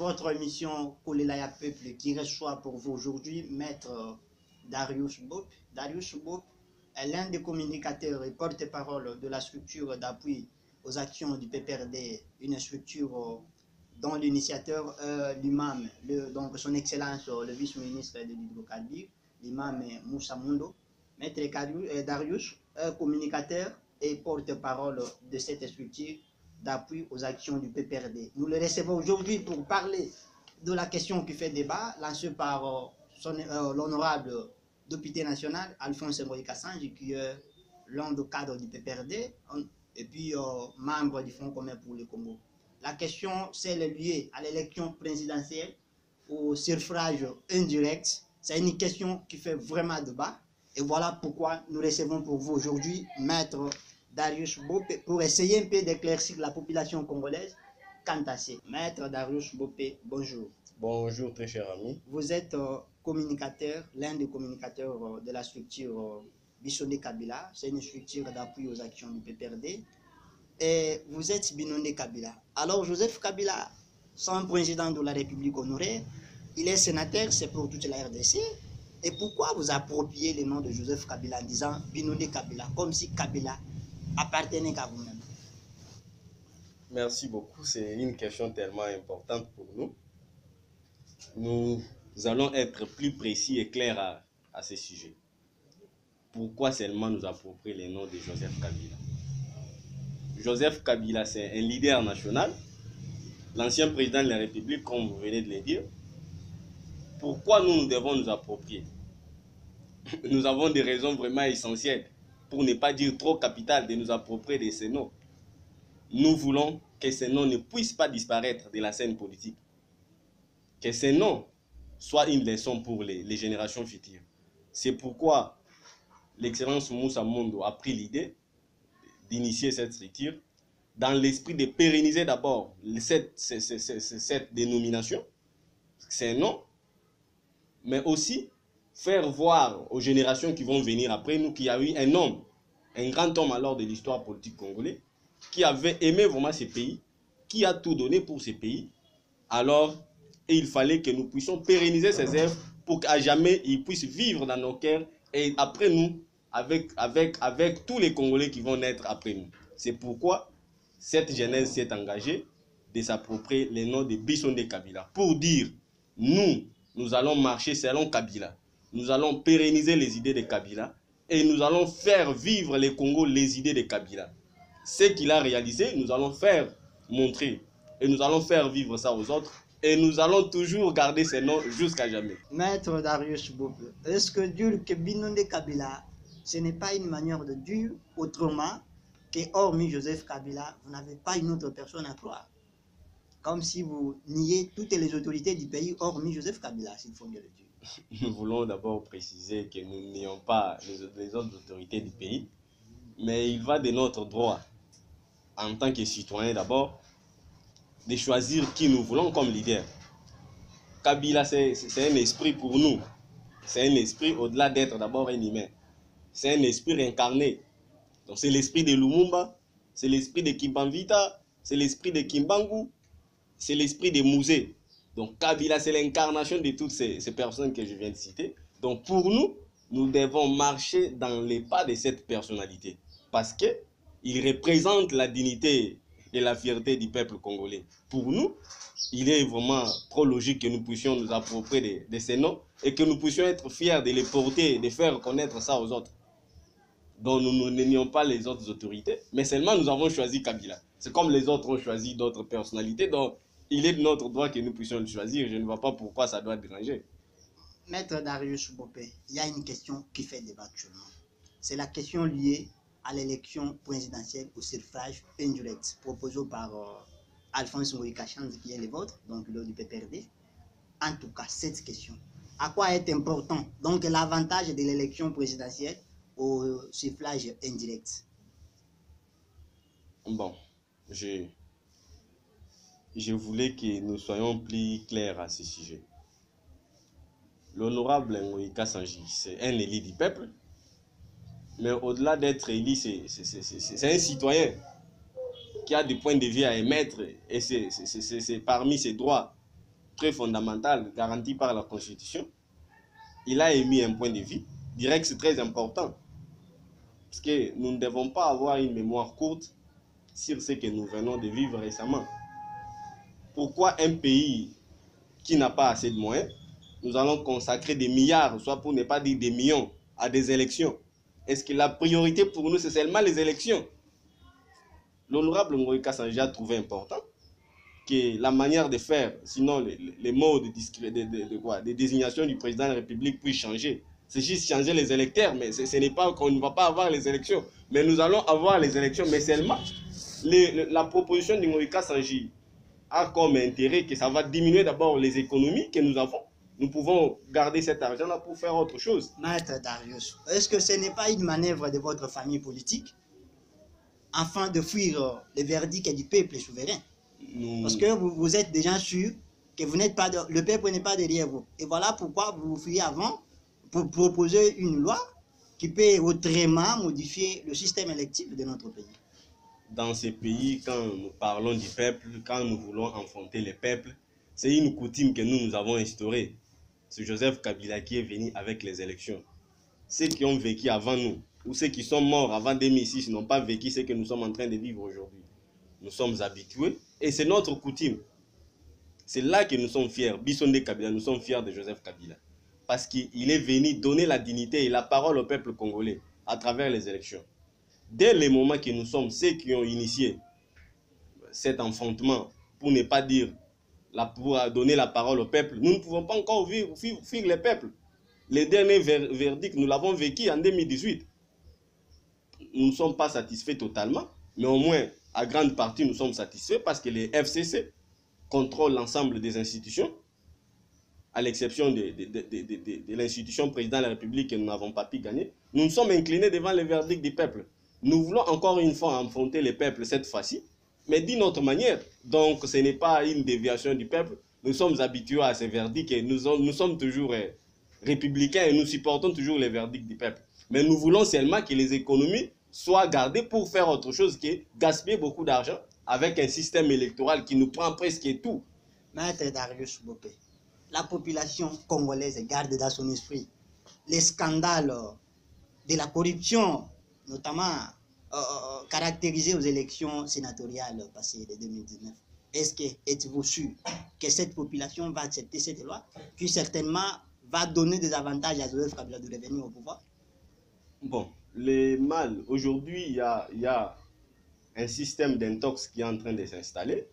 votre émission Kolelaya Peuple qui reçoit pour vous aujourd'hui Maître Darius Mbop. Darius Mbop est l'un des communicateurs et porte-parole de la structure d'appui aux actions du PPRD, une structure dont l'initiateur l'imam, donc son excellence le vice-ministre de l'hydrocarbure, l'imam Moussa Mundo. Maître Darius est communicateur et porte-parole de cette structure d'appui aux actions du PPRD. Nous le recevons aujourd'hui pour parler de la question qui fait débat, lancée par l'honorable député national Alphonse Ngoyi Kassanji, qui est l'un des cadres du PPRD et puis membre du Fonds commun pour le Congo. La question, c'est liée à l'élection présidentielle, au suffrage indirect. C'est une question qui fait vraiment débat. Et voilà pourquoi nous recevons pour vous aujourd'hui Maître Darius Mbop pour essayer un peu d'éclaircir la population congolaise quant à ça. Maître Darius Mbop, bonjour. Bonjour très cher ami. Vous êtes communicateur, l'un des communicateurs de la structure Bissondé Kabila. C'est une structure d'appui aux actions du PPRD. Et vous êtes Binondé Kabila. Alors Joseph Kabila, son président de la République honorée, il est sénateur, c'est pour toute la RDC. Et pourquoi vous appropriez le nom de Joseph Kabila en disant Binondé Kabila, comme si Kabila appartenait à vous-même? Merci beaucoup, c'est une question tellement importante pour nous. Nous allons être plus précis et clairs à ce sujet. Pourquoi seulement nous approprier le nom de Joseph Kabila? Joseph Kabila, c'est un leader national, l'ancien président de la République, comme vous venez de le dire. Pourquoi nous devons nous approprier? Nous avons des raisons vraiment essentielles, pour ne pas dire trop capitales, de nous approprier de ces noms. Nous voulons que ces noms ne puissent pas disparaître de la scène politique. Que ces noms soient une leçon pour les générations futures. C'est pourquoi l'excellence Moussa Mundo a pris l'idée d'initier cette structure dans l'esprit de pérenniser d'abord cette dénomination, ces noms, mais aussi faire voir aux générations qui vont venir après nous qu'il y a eu un homme, un grand homme alors de l'histoire politique congolaise, qui avait aimé vraiment ce pays, qui a tout donné pour ce pays. Alors, il fallait que nous puissions pérenniser ses œuvres pour qu'à jamais il puisse vivre dans nos cœurs et après nous, avec tous les Congolais qui vont naître après nous. C'est pourquoi cette jeunesse s'est engagée de s'approprier les noms de Bissondé Kabila. Pour dire, nous allons marcher selon Kabila. Nous allons pérenniser les idées de Kabila et nous allons faire vivre les Congos les idées de Kabila. Ce qu'il a réalisé, nous allons faire montrer et nous allons faire vivre ça aux autres et nous allons toujours garder ces noms jusqu'à jamais. Maître Darius Mbop, est-ce que dire que Binondé Kabila, ce n'est pas une manière de dire autrement que hormis Joseph Kabila, vous n'avez pas une autre personne à croire? Comme si vous niez toutes les autorités du pays hormis Joseph Kabila, s'il faut bien le dire. Nous voulons d'abord préciser que nous n'ayons pas les autres autorités du pays, mais il va de notre droit, en tant que citoyen d'abord, de choisir qui nous voulons comme leader. Kabila, c'est un esprit pour nous. C'est un esprit au-delà d'être d'abord un humain. C'est un esprit incarné. Donc c'est l'esprit de Lumumba, c'est l'esprit de Kimbamvita, c'est l'esprit de Kimbangu, c'est l'esprit de Mouzé. Donc Kabila, c'est l'incarnation de toutes ces personnes que je viens de citer. Donc pour nous, nous devons marcher dans les pas de cette personnalité. Parce qu'il représente la dignité et la fierté du peuple congolais. Pour nous, il est vraiment trop logique que nous puissions nous approprier de ces noms et que nous puissions être fiers de les porter, de faire connaître ça aux autres. Donc nous n'ayons pas les autres autorités, mais seulement nous avons choisi Kabila. C'est comme les autres ont choisi d'autres personnalités, donc il est de notre droit que nous puissions le choisir. Je ne vois pas pourquoi ça doit déranger. Maître Darius Mbop, il y a une question qui fait débat actuellement. C'est la question liée à l'élection présidentielle au suffrage indirect proposée par Alphonse Ngoyi Kassanji, qui est le vôtre, donc le du PPRD. En tout cas, cette question, à quoi est important donc l'avantage de l'élection présidentielle au suffrage indirect? Bon, je voulais que nous soyons plus clairs à ce sujet. L'honorable Ngoyi Kassanji, c'est un élu du peuple, mais au-delà d'être élu, c'est un citoyen qui a des points de vue à émettre et c'est parmi ses droits très fondamental garanti par la Constitution, il a émis un point de vue. Je dirais que c'est très important. Parce que nous ne devons pas avoir une mémoire courte sur ce que nous venons de vivre récemment. Pourquoi un pays qui n'a pas assez de moyens, nous allons consacrer des milliards, soit pour ne pas dire des millions, à des élections? Est-ce que la priorité pour nous, c'est seulement les élections? L'honorable Ngoï Kassanji a trouvé important que la manière de faire, sinon les mots de désignation du président de la République puissent changer. C'est juste changer les électeurs, mais ce n'est pas qu'on ne va pas avoir les élections. Mais nous allons avoir les élections, mais seulement la proposition de Ngoï Kassanji a comme intérêt que ça va diminuer d'abord les économies que nous avons. Nous pouvons garder cet argent-là pour faire autre chose. Maître Darius, est-ce que ce n'est pas une manœuvre de votre famille politique afin de fuir le verdict du peuple souverain? Parce que vous êtes déjà sûr que vous n'êtes pas le peuple n'est pas derrière vous. Et voilà pourquoi vous vous fuyez avant pour proposer une loi qui peut autrement modifier le système électif de notre pays. Dans ces pays, quand nous parlons du peuple, quand nous voulons enfanter le peuple, c'est une coutume que nous avons instaurée. C'est Joseph Kabila qui est venu avec les élections. Ceux qui ont vécu avant nous, ou ceux qui sont morts avant 2006, n'ont pas vécu ce que nous sommes en train de vivre aujourd'hui. Nous sommes habitués et c'est notre coutume. C'est là que nous sommes fiers. Bissondé Kabila, nous sommes fiers de Joseph Kabila. Parce qu'il est venu donner la dignité et la parole au peuple congolais à travers les élections. Dès le moment que nous sommes ceux qui ont initié cet enfantement, pour ne pas dire, pour donner la parole au peuple, nous ne pouvons pas encore fuir le peuple. Le dernier verdict, nous l'avons vécu en 2018. Nous ne sommes pas satisfaits totalement, mais au moins, à grande partie, nous sommes satisfaits parce que les FCC contrôlent l'ensemble des institutions, à l'exception de l'institution président de la République que nous n'avons pas pu gagner. Nous nous sommes inclinés devant le verdict du peuple. Nous voulons encore une fois affronter le peuple cette fois-ci, mais d'une autre manière. Donc, ce n'est pas une déviation du peuple. Nous sommes habitués à ces verdicts et nous sommes toujours républicains et nous supportons toujours les verdicts du peuple. Mais nous voulons seulement que les économies soient gardées pour faire autre chose que gaspiller beaucoup d'argent avec un système électoral qui nous prend presque tout. Maître Darius Bopé, la population congolaise garde dans son esprit les scandales de la corruption, notamment caractérisés aux élections sénatoriales passées de 2019. Êtes-vous sûr que cette population va accepter cette loi, qui certainement va donner des avantages à Joseph Kabila de revenir au pouvoir? Bon, les mal, aujourd'hui, il y a un système d'intox qui est en train de s'installer.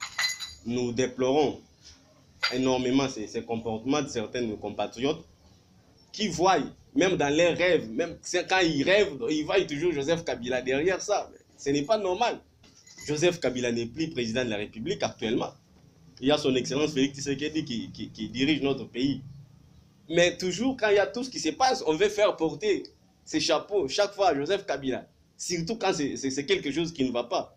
Nous déplorons énormément ces comportements de certains de nos compatriotes qui voient, même dans leurs rêves, même quand ils rêvent, ils voient toujours Joseph Kabila derrière ça. Ce n'est pas normal. Joseph Kabila n'est plus président de la République actuellement. Il y a son Excellence Félix Tshisekedi qui dirige notre pays. Mais toujours, quand il y a tout ce qui se passe, on veut faire porter ces chapeaux chaque fois à Joseph Kabila. Surtout quand c'est quelque chose qui ne va pas.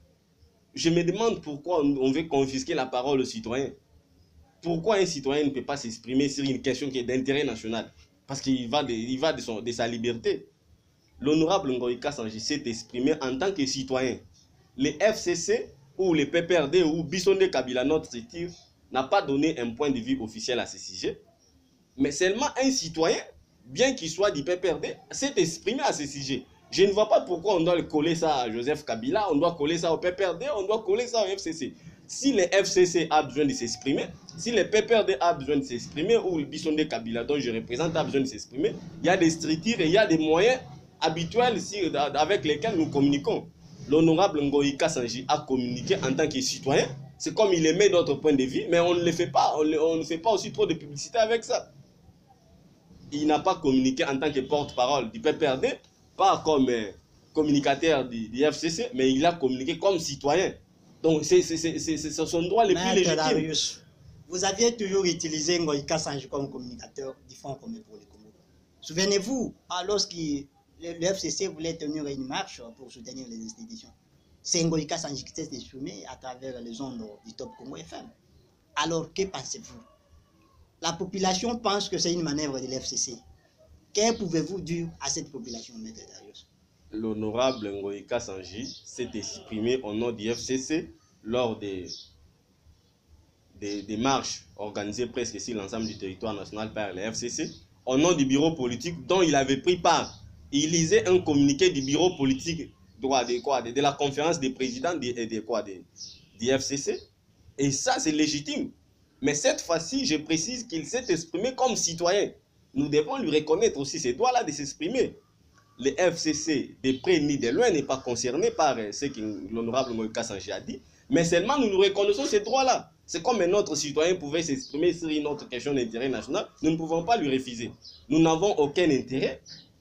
Je me demande pourquoi on veut confisquer la parole aux citoyens. Pourquoi un citoyen ne peut pas s'exprimer sur une question qui est d'intérêt national? Parce qu'il va de sa liberté. L'honorable Ngoï Kassanji s'est exprimé en tant que citoyen. Les FCC ou les PPRD ou Bissondé Kabila, notre structure, n'a pas donné un point de vue officiel à ce sujet. Mais seulement un citoyen, bien qu'il soit du PPRD, s'est exprimé à ce sujet. Je ne vois pas pourquoi on doit coller ça à Joseph Kabila, on doit coller ça au PPRD, on doit coller ça au FCC. Si les FCC a besoin de s'exprimer, si le PPRD a besoin de s'exprimer, ou le Bissondé Kabila dont je représente a besoin de s'exprimer, il y a des structures et il y a des moyens habituels avec lesquels nous communiquons. L'honorable Ngoï Kassanji a communiqué en tant que citoyen. C'est comme il émet d'autres points de vue, mais on ne le fait pas. On ne fait pas aussi trop de publicité avec ça. Il n'a pas communiqué en tant que porte-parole du PPRD, pas comme communicateur du FCC, mais il a communiqué comme citoyen. Donc c'est son droit le plus légitime. Darius, vous aviez toujours utilisé Ngoï Kassanji comme communicateur du Front commun pour le Congo. Souvenez-vous, lorsque le FCC voulait tenir une marche pour soutenir les institutions, c'est Ngoï Kassanji qui s'est exprimé à travers les ondes du Top Congo FM. Alors, que pensez-vous? La population pense que c'est une manœuvre de l'FCC. Que pouvez-vous dire à cette population, Maître Darius? L'honorable Ngoï Kassanji s'est exprimé au nom du FCC lors des marches organisées presque sur l'ensemble du territoire national par le FCC, au nom du bureau politique dont il avait pris part. Il lisait un communiqué du bureau politique de la conférence des présidents du FCC. Et ça, c'est légitime. Mais cette fois-ci, je précise qu'il s'est exprimé comme citoyen. Nous devons lui reconnaître aussi ces droits-là de s'exprimer. Le FCC, de près ni de loin, n'est pas concerné par ce que l'honorable Ngoïka Sanché a dit, mais seulement nous reconnaissons ces droits-là. C'est comme un autre citoyen pouvait s'exprimer sur une autre question d'intérêt national, nous ne pouvons pas lui refuser. Nous n'avons aucun intérêt,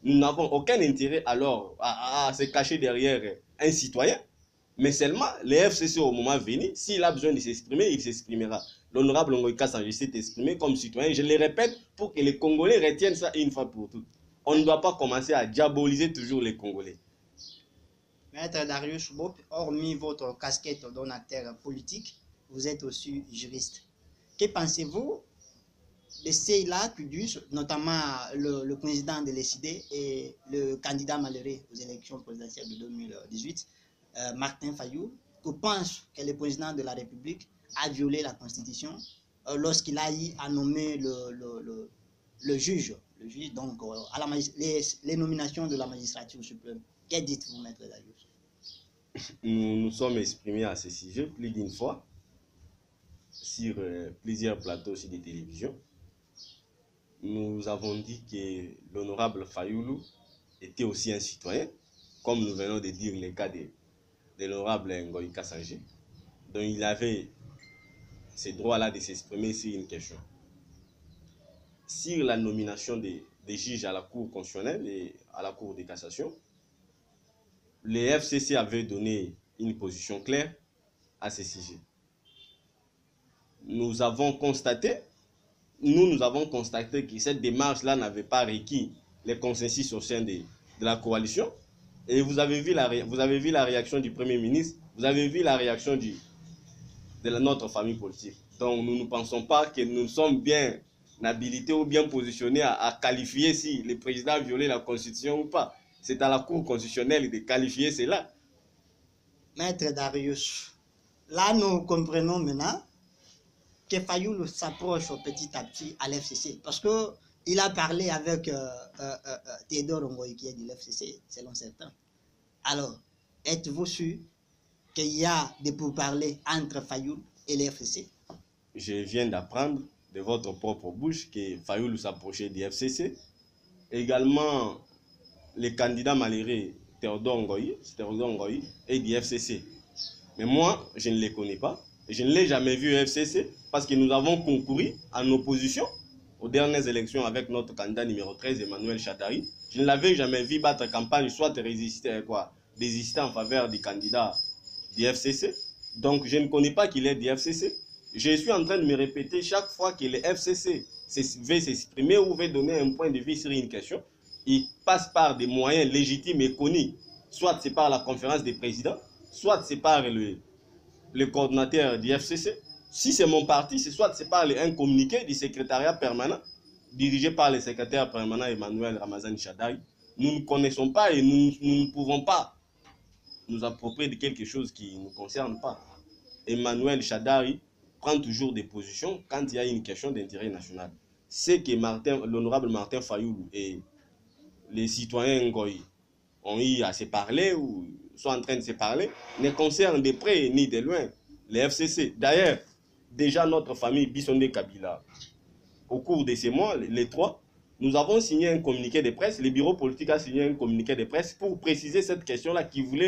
alors à se cacher derrière un citoyen, mais seulement le FCC au moment venu, s'il a besoin de s'exprimer, il s'exprimera. L'honorable Ngoïka Sanché s'est exprimé comme citoyen, je le répète, pour que les Congolais retiennent ça une fois pour toutes. On ne doit pas commencer à diaboliser toujours les Congolais. Maître Darius Mbop, hormis votre casquette d'un acteur politique, vous êtes aussi juriste. Que pensez-vous de ceux-là qui disent, notamment le président de l'ECD et le candidat malheureux aux élections présidentielles de 2018, Martin Fayulu, qui pense que le président de la République a violé la Constitution lorsqu'il a eu à nommer le juge, donc à les nominations de la magistrature suprême. Que dites-vous, Maître Darius? Nous nous sommes exprimés à ce sujet plus d'une fois sur plusieurs plateaux aussi de télévision. Nous avons dit que l'honorable Fayulu était aussi un citoyen, comme nous venons de dire le cas de l'honorable Ngoïka Sanché. Donc il avait ce droit-là de s'exprimer sur une question. Sur la nomination des juges à la Cour constitutionnelle et à la Cour de cassation, le FCC avait donné une position claire à ce sujet. Nous avons constaté que cette démarche-là n'avait pas requis les consensus au sein de la coalition. Et vous avez vu la réaction du Premier ministre, vous avez vu la réaction de notre famille politique. Donc nous ne pensons pas que nous sommes bien habilités ou bien positionnés à qualifier si le président a violé la Constitution ou pas. C'est à la Cour constitutionnelle de qualifier cela. Maître Darius, là nous comprenons maintenant que Fayulu s'approche petit à petit à l'FCC parce qu'il a parlé avec Théodore Ngoï qui est de l'FCC, selon certains. Alors, êtes-vous sûr qu'il y a des pourparlers entre Fayulu et l'FCC? Je viens d'apprendre de votre propre bouche que Fayulu s'approchait du FCC. Également, le candidat malheureux Théodore Ngoï est du FCC. Mais moi, je ne les connais pas. Je ne l'ai jamais vu au FCC parce que nous avons concouru en opposition aux dernières élections avec notre candidat numéro 13, Emmanuel Chadari. Je ne l'avais jamais vu battre campagne, soit désister en faveur du candidat du FCC. Donc, je ne connais pas qu'il est du FCC. Je suis en train de me répéter chaque fois que le FCC veut s'exprimer ou veut donner un point de vue sur une question, il passe par des moyens légitimes et connus. Soit c'est par la conférence des présidents, soit c'est par le coordinateur du FCC. Si c'est mon parti, soit c'est par un communiqué du secrétariat permanent dirigé par le secrétaire permanent Emmanuel Ramazani Chadari. Nous ne connaissons pas et nous ne pouvons pas nous approprier de quelque chose qui ne nous concerne pas. Emmanuel Chadari prend toujours des positions quand il y a une question d'intérêt national. C'est que l'honorable Martin Fayulu et les citoyens Ngoï ont eu à se parler ou sont en train de se parler ne concerne de près ni de loin les FCC. D'ailleurs, déjà notre famille Bissondé Kabila, au cours de ces mois, les trois, nous avons signé un communiqué de presse, le bureau politique a signé un communiqué de presse pour préciser cette question-là qui voulait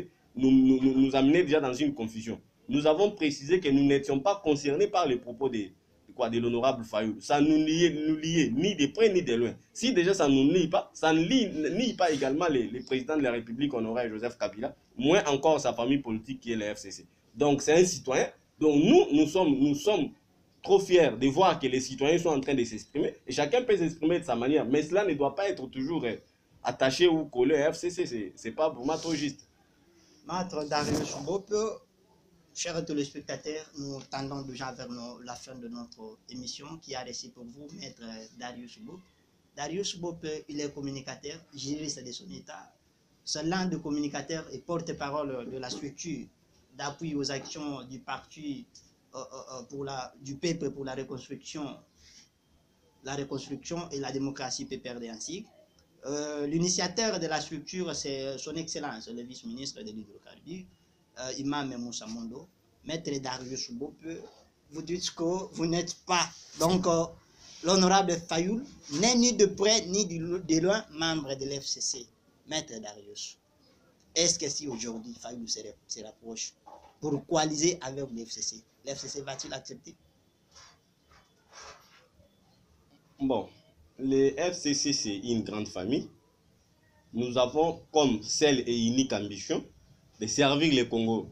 nous amener déjà dans une confusion. Nous avons précisé que nous n'étions pas concernés par les propos de l'honorable Fayulu. Ça ne nous liait ni de près ni de loin. Si déjà ça ne nous lie pas, ça ne nie pas également les présidents de la République honoré Joseph Kabila, moins encore sa famille politique qui est le FCC. Donc c'est un citoyen. Donc nous sommes trop fiers de voir que les citoyens sont en train de s'exprimer. Et chacun peut s'exprimer de sa manière. Mais cela ne doit pas être toujours attaché ou collé à FCC. C'est pas pour moi trop juste. Maître Darius Mbop, chers téléspectateurs, nous tendons déjà vers la fin de notre émission qui a laissé pour vous Maître Darius Mbop. Darius Mbop, il est communicateur, juriste de son État. C'est l'un des communicateurs et porte-parole de la structure d'appui aux actions du parti du peuple pour la reconstruction et la démocratie PPRD ainsi. L'initiateur de la structure, c'est son Excellence, le vice-ministre de l'Hydrocarbure, Imam Moussa Mondo. Maître Darius Mbop, vous dites que vous n'êtes pas, donc l'honorable Fayoul n'est ni de près ni de loin membre de l'FCC. Maître Darius, est-ce que si aujourd'hui Fayoul se rapproche pour coaliser avec l'FCC va-t-il accepter? Bon, le FCC, c'est une grande famille. Nous avons comme seule et unique ambition de servir le Congo.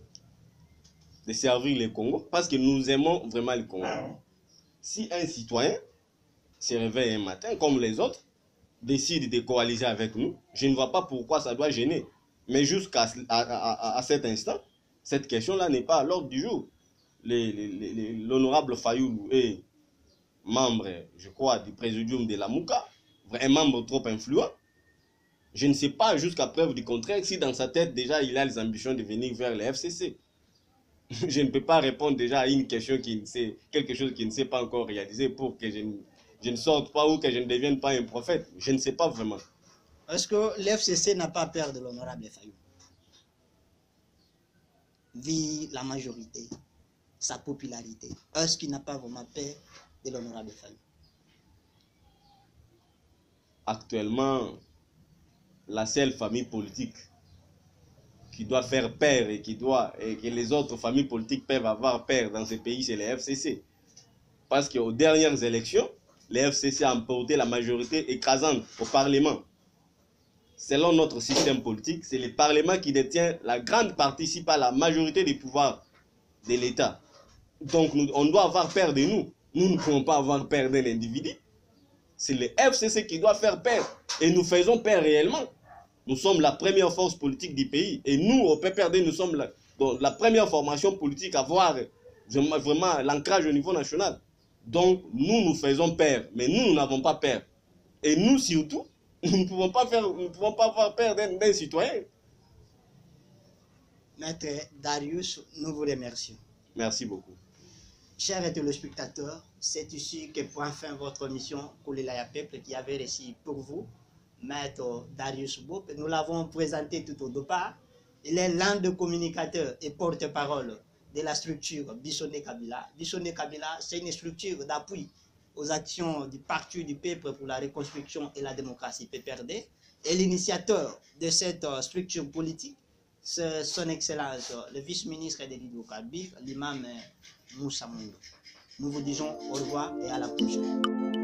Parce que nous aimons vraiment le Congo. Si un citoyen se réveille un matin, comme les autres, décide de coaliser avec nous, je ne vois pas pourquoi ça doit gêner. Mais jusqu'à cet instant, cette question-là n'est pas à l'ordre du jour. L'honorable Fayoulou est membre, je crois, du présidium de la Mouka, un membre trop influent. Je ne sais pas, jusqu'à preuve du contraire, si dans sa tête déjà il a les ambitions de venir vers le FCC. Je ne peux pas répondre déjà à une question quelque chose qui ne s'est pas encore réalisé pour que je ne sorte pas ou que je ne devienne pas un prophète. Je ne sais pas vraiment. Est-ce que l'FCC n'a pas peur de l'honorable Fayoulou? Vu la majorité, sa popularité, est-ce qu'il n'a pas vraiment peur de l'honorable Fayoulou? Actuellement, la seule famille politique qui doit faire peur et que les autres familles politiques peuvent avoir peur dans ce pays, c'est le FCC. Parce qu'aux dernières élections, le FCC a emporté la majorité écrasante au Parlement. Selon notre système politique, c'est le Parlement qui détient la grande partie, si pas la majorité des pouvoirs de l'État. Donc on doit avoir peur de nous. Nous ne pouvons pas avoir peur d'un individu. C'est le FCC qui doit faire peur. Et nous faisons peur réellement. Nous sommes la première force politique du pays. Et nous, au PPRD, nous sommes la première formation politique à avoir vraiment l'ancrage au niveau national. Donc, nous faisons peur. Mais nous n'avons pas peur. Et nous, surtout, nous ne pouvons pas avoir peur d'un citoyen. Maître Darius, nous vous remercions. Merci beaucoup. Chers téléspectateurs, c'est ici que prend fin votre émission Kolilaya Peuple qui avait reçu pour vous Maître Darius Mbop. Nous l'avons présenté tout au départ. Il est l'un des communicateurs et porte-parole de la structure Bissonné Kabila. Bissonné Kabila, c'est une structure d'appui aux actions du Parti du Peuple pour la reconstruction et la démocratie PPRD. Et l'initiateur de cette structure politique, c'est son Excellence, le vice-ministre de l'Hydrocarbure, l'imam Moussa Mondo. Nous vous disons au revoir et à la prochaine.